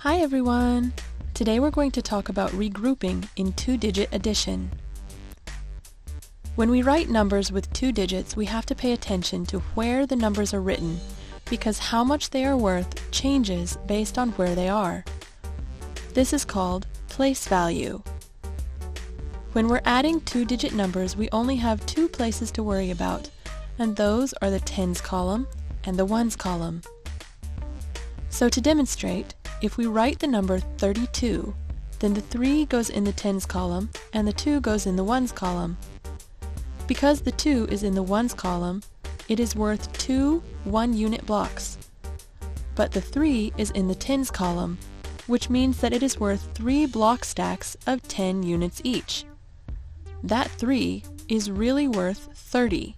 Hi everyone! Today we're going to talk about regrouping in two-digit addition. When we write numbers with two digits, we have to pay attention to where the numbers are written because how much they are worth changes based on where they are. This is called place value. When we're adding two-digit numbers, we only have two places to worry about, and those are the tens column and the ones column. So to demonstrate, if we write the number 32, then the 3 goes in the tens column and the 2 goes in the ones column. Because the 2 is in the ones column, it is worth 2 one-unit blocks. But the 3 is in the tens column, which means that it is worth 3 block stacks of 10 units each. That 3 is really worth 30.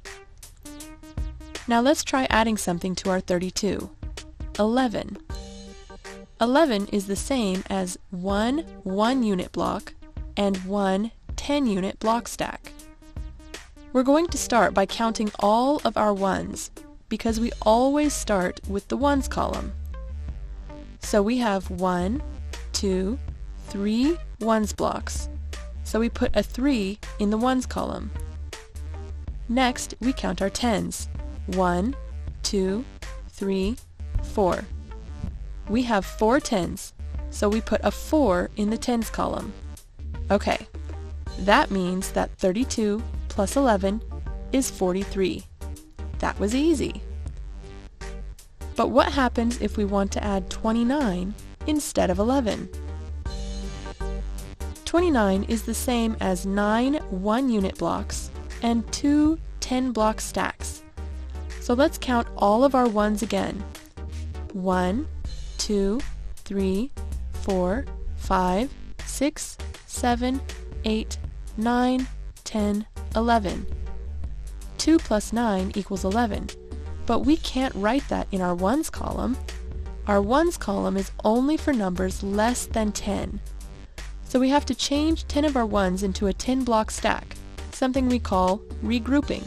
Now let's try adding something to our 32. 11. 11 is the same as one one-unit block and one 10-unit block stack. We're going to start by counting all of our ones because we always start with the ones column. So we have 1, 2, 3 ones blocks. So we put a 3 in the ones column. Next, we count our tens. 1, 2, 3, 4. We have 4 tens, so we put a 4 in the tens column. Okay, that means that 32 plus 11 is 43. That was easy. But what happens if we want to add 29 instead of 11? 29 is the same as 9 one-unit blocks and 2 10-block stacks. So let's count all of our ones again. 1, 2, 3, 4, 5, 6, 7, 8, 9, 10, 11. 2 plus 9 equals 11, but we can't write that in our ones column. Our ones column is only for numbers less than 10. So we have to change 10 of our ones into a 10-block stack, something we call regrouping.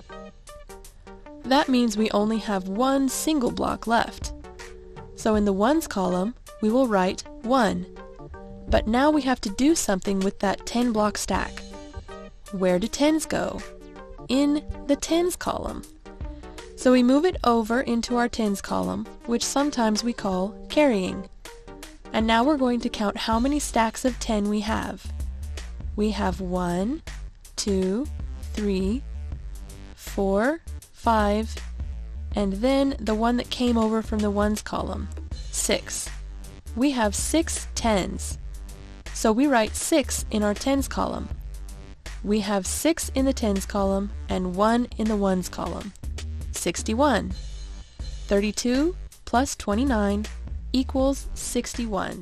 That means we only have one single block left. So in the ones column, we will write 1. But now we have to do something with that 10-block stack. Where do tens go? In the tens column. So we move it over into our tens column, which sometimes we call carrying. And now we're going to count how many stacks of 10 we have. We have 1, 2, 3, 4, 5, and then the one that came over from the ones column, 6. We have 6 tens, so we write 6 in our tens column. We have 6 in the tens column and 1 in the ones column. 61. 32 plus 29 equals 61.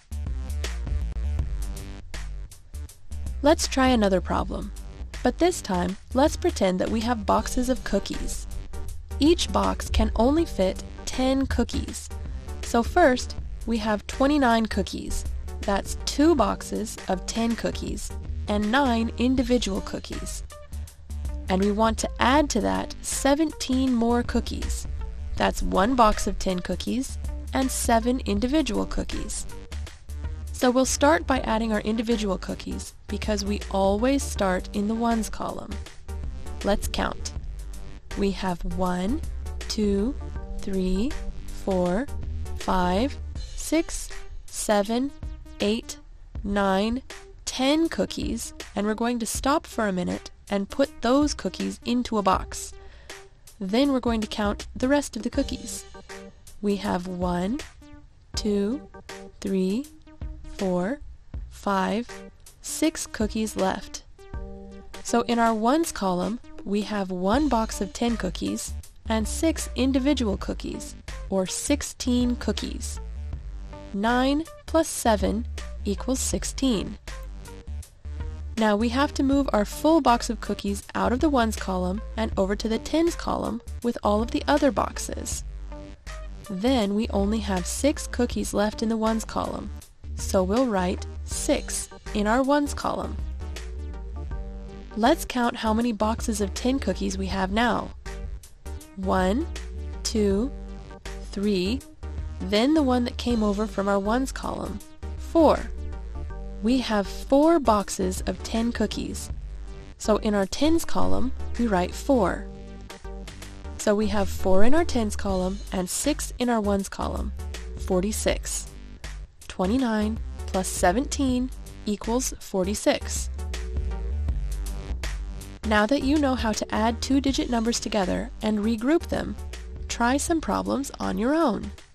Let's try another problem, but this time let's pretend that we have boxes of cookies. Each box can only fit 10 cookies. So first, we have 29 cookies. That's 2 boxes of 10 cookies and 9 individual cookies. And we want to add to that 17 more cookies. That's 1 box of 10 cookies and 7 individual cookies. So we'll start by adding our individual cookies because we always start in the ones column. Let's count. We have 1, 2, 3, 4, 5, 6, 7, 8, 9, 10 cookies, and we're going to stop for a minute and put those cookies into a box. Then we're going to count the rest of the cookies. We have 1, 2, 3, 4, 5, 6 cookies left. So in our ones column, we have 1 box of 10 cookies and 6 individual cookies, or 16 cookies. 9 plus 7 equals 16. Now we have to move our full box of cookies out of the ones column and over to the tens column with all of the other boxes. Then we only have 6 cookies left in the ones column, so we'll write 6 in our ones column. Let's count how many boxes of 10 cookies we have now. 1, 2, 3, then the one that came over from our ones column, 4. We have 4 boxes of 10 cookies, so in our tens column, we write 4. So we have 4 in our tens column and 6 in our ones column, 46. 29 plus 17 equals 46. Now that you know how to add 2-digit numbers together and regroup them, try some problems on your own.